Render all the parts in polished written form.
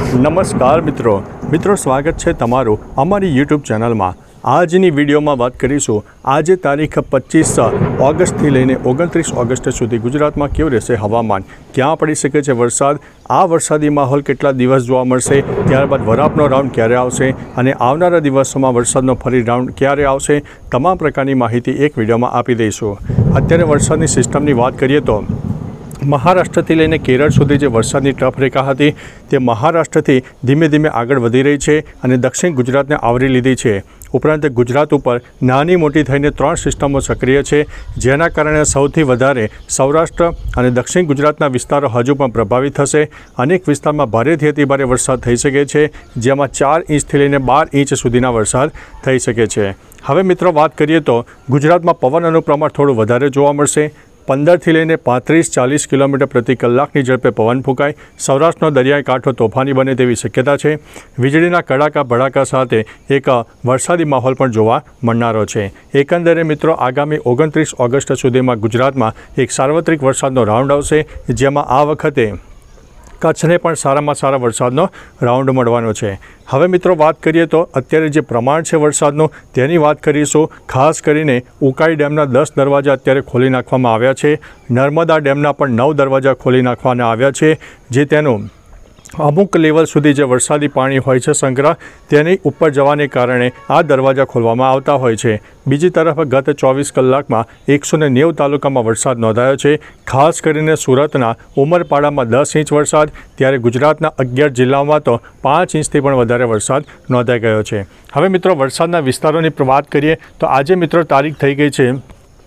નમસ્કાર મિત્રો સ્વાગત છે તમારું અમારી યુટ્યુબ ચેનલમાં। આજની વિડીયોમાં વાત કરીશું આજે તારીખ 25 ઓગસ્ટથી લઈને 29 ઓગસ્ટ સુધી ગુજરાતમાં કેવું રહેશે હવામાન, ક્યાં પડી શકે છે વરસાદ, આ વરસાદી માહોલ કેટલા દિવસ જોવા મળશે, ત્યારબાદ વરાપનો રાઉન્ડ ક્યારે આવશે અને આવનારા દિવસોમાં વરસાદનો ફરી રાઉન્ડ ક્યારે આવશે, તમામ પ્રકારની માહિતી એક વિડીયોમાં આપી દઈશું। અત્યારે વરસાદની સિસ્ટમની વાત કરીએ તો મહારાષ્ટ્રથી લઈને કેરળ સુધી જે વરસાદની ટફ રેખા હતી તે મહારાષ્ટ્રથી ધીમે ધીમે આગળ વધી રહી છે અને દક્ષિણ ગુજરાતને આવરી લીધી છે। ઉપરાંત ગુજરાત ઉપર નાની મોટી થઈને 3 સિસ્ટમો સક્રિય છે, જેના કારણે સૌથી વધારે સૌરાષ્ટ્ર અને દક્ષિણ ગુજરાતના વિસ્તારો હજુ પણ પ્રભાવિત થશે। અનેક વિસ્તારમાં ભારેથી અતિ ભારે વરસાદ થઈ શકે છે, જેમાં 4 ઇંચથી લઈને 12 ઇંચ સુધીના વરસાદ થઈ શકે છે। હવે મિત્રો વાત કરીએ તો ગુજરાતમાં પવનનું પ્રમાણ થોડું વધારે જોવા મળશે। 15 થી લઈને 35-40 કિલોમીટર પ્રતિ કલાકની ઝડપે પવન ફૂંકાય। સૌરાષ્ટ્રનો દરિયાઈ કાંઠો તોફાની બને તેવી શક્યતા છે। વીજળીના કડાકા ભડાકા સાથે એક વરસાદી માહોલ પણ જોવા મળનારો છે। એકંદરે મિત્રો આગામી 29 ઓગસ્ટ સુધીમાં ગુજરાતમાં એક સાર્વત્રિક વરસાદનો રાઉન્ડ આવશે, જેમાં આ વખતે કચ્છને પણ સારામાં સારા વરસાદનો રાઉન્ડ મળવાનો છે। હવે મિત્રો વાત કરીએ તો અત્યારે જે પ્રમાણ છે વરસાદનું તેની વાત કરીશું। ખાસ કરીને ઉકાઈ ડેમના 10 દરવાજા અત્યારે ખોલી નાખવામાં આવ્યા છે। નર્મદા ડેમના પણ 9 દરવાજા ખોલી નાખવામાં આવ્યા છે, જે તેનું અમુક લેવલ સુધી જે વરસાદી પાણી હોય છે સંગ્રહ તેની ઉપર જવાને કારણે આ દરવાજા ખોલવામાં આવતા હોય છે। બીજી તરફ ગત 24 કલાકમાં 190 તાલુકામાં વરસાદ નોંધાયો છે। ખાસ કરીને સુરતના ઉમરપાડામાં 10 ઇંચ વરસાદ, ત્યારે ગુજરાતના 11 જિલ્લાઓમાં તો 5 ઇંચથી પણ વધારે વરસાદ નોંધાઈ ગયો છે। હવે મિત્રો વરસાદના વિસ્તારોની વાત કરીએ તો આજે મિત્રો તારીખ થઈ ગઈ છે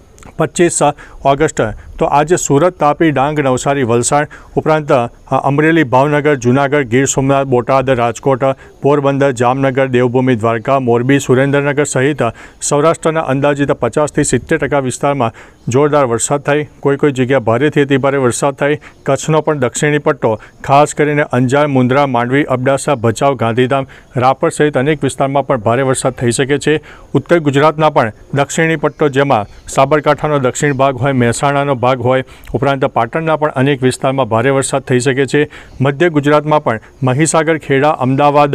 25 ઓગસ્ટ। તો આજે સુરત, તાપી, ડાંગ, નવસારી, વલસાડ ઉપરાંત અમરેલી, ભાવનગર, જૂનાગઢ, ગીર સોમનાથ, બોટાદ, રાજકોટ, પોરબંદર, જામનગર, દેવભૂમિ, દ્વારકા, મોરબી, સુરેન્દ્રનગર સહિત સૌરાષ્ટ્રના અંદાજિત 50 થી 70% વિસ્તારમાં જોરદાર વરસાદ થાય। કોઈ જગ્યા ભારેથી અતિ ભારે વરસાદ થાય। કચ્છનો પણ દક્ષિણી પટ્ટો ખાસ કરીને અંજાર, મુન્દ્રા, માંડવી, અબડાસા, ભચાઉ, ગાંધીધામ, રાપર સહિત અનેક વિસ્તારમાં પણ ભારે વરસાદ થઈ શકે છે। ઉત્તર ગુજરાતના પણ દક્ષિણી પટ્ટો, જેમાં સાબરકાંઠાનો દક્ષિણ ભાગ હોય, મહેસાણાનો ભાગ હોય, ઉપરાંત પાટણના પણ અનેક વિસ્તારમાં ભારે વરસાદ થઈ શકે છે। મધ્ય ગુજરાતમાં પણ મહીસાગર, ખેડા, અમદાવાદ,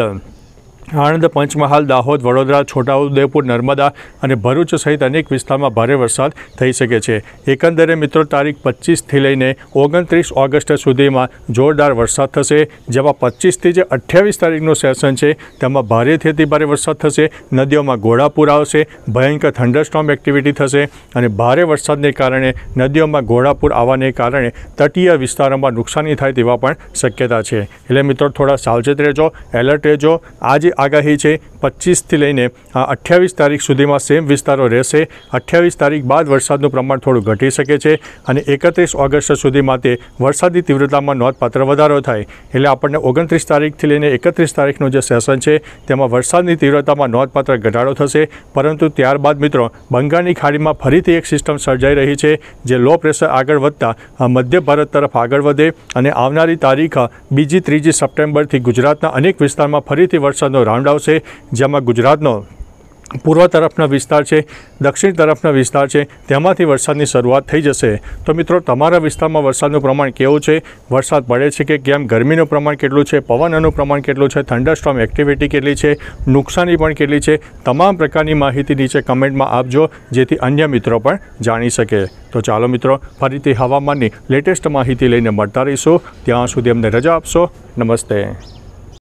આણંદ, પંચમહાલ, દાહોદ, વડોદરા, છોટાઉદેપુર, નર્મદા અને ભરૂચ સહિત અનેક વિસ્તારમાં ભારે વરસાદ થઈ શકે છે। એકંદરે મિત્રો તારીખ 25થી લઈને 29 ઓગસ્ટ સુધીમાં જોરદાર વરસાદ થશે, જેમાં 25થી જે 28 તારીખનું સેશન છે તેમાં ભારેથી અતિ ભારે વરસાદ થશે। નદીઓમાં ઘોડાપૂર આવશે, ભયંકર થંડરસ્ટોર્મ એક્ટિવિટી થશે અને ભારે વરસાદને કારણે નદીઓમાં ઘોડાપૂર આવવાને કારણે તટીય વિસ્તારોમાં નુકસાની થાય તેવા પણ શક્યતા છે। એટલે મિત્રો થોડા સાવચેત રહેજો, એલર્ટ રહેજો। આજે આગાહી છે 25થી લઈને 28 તારીખ સુધીમાં સેમ વિસ્તારો રહેશે। 28 તારીખ બાદ વરસાદનું પ્રમાણ થોડું ઘટી શકે છે અને 31 ઓગસ્ટ સુધીમાં તે વરસાદી તીવ્રતામાં નોંધપાત્ર વધારો થાય। એટલે આપણને 29 તારીખથી લઈને 31 તારીખનું જે સેશન છે તેમાં વરસાદની તીવ્રતામાં નોંધપાત્ર ઘટાડો થશે, પરંતુ ત્યારબાદ મિત્રો બંગાળની ખાડીમાં ફરીથી એક સિસ્ટમ સર્જાઈ રહી છે, જે લો પ્રેશર આગળ વધતા મધ્ય ભારત તરફ આગળ વધે અને આવનારી તારીખ 2-3 સપ્ટેમ્બરથી ગુજરાતના અનેક વિસ્તારમાં ફરીથી વરસાદનો રાઉન્ડ આવશે, જેમાં ગુજરાતનો પૂર્વ તરફનો વિસ્તાર છે, દક્ષિણ તરફનો વિસ્તાર છે, તેમાંથી વરસાદની શરૂઆત થઈ જશે। તો મિત્રો તમારા વિસ્તારમાં વરસાદનું પ્રમાણ કેવું છે, વરસાદ પડે છે કે કેમ, ગરમીનું પ્રમાણ કેટલું છે, પવનનું પ્રમાણ કેટલું છે, થંડરસ્ટોર્મ એક્ટિવિટી કેટલી છે, નુકસાની પણ કેટલી છે, તમામ પ્રકારની માહિતી નીચે કમેન્ટમાં આપજો, જેથી અન્ય મિત્રો પણ જાણી શકે। તો ચાલો મિત્રો ફરીથી હવામાનની લેટેસ્ટ માહિતી લઈને મળતા રહીશું। ત્યાં સુધી અમને રજા આપશો। નમસ્તે।